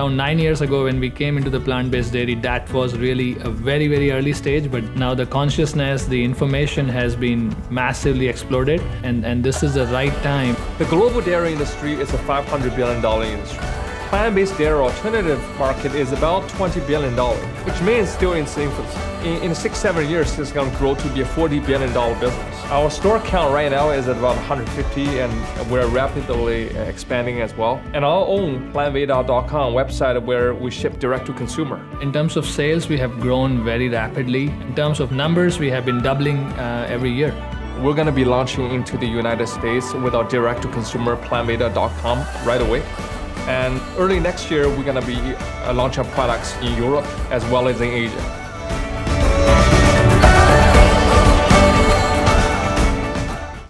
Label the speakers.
Speaker 1: around 9 years ago when we came into the plant-based dairy, that was really a very, very early stage. But now the consciousness, the information has been massively exploded, and this is the right time.
Speaker 2: The global dairy industry is a $500 billion industry. Plant-based dairy alternative market is about $20 billion, which means still in its infancy. In 6-7 years, it's going to grow to be a $40 billion business. Our store count right now is at about 150, and we're rapidly expanding as well. And our own plantveda.com website where we ship direct to consumer.
Speaker 1: In terms of sales, we have grown very rapidly. In terms of numbers, we have been doubling every year.
Speaker 2: We're going to be launching into the United States with our direct-to-consumer plantveda.com right away. And early next year, we're going to be launching products in Europe as well as in Asia.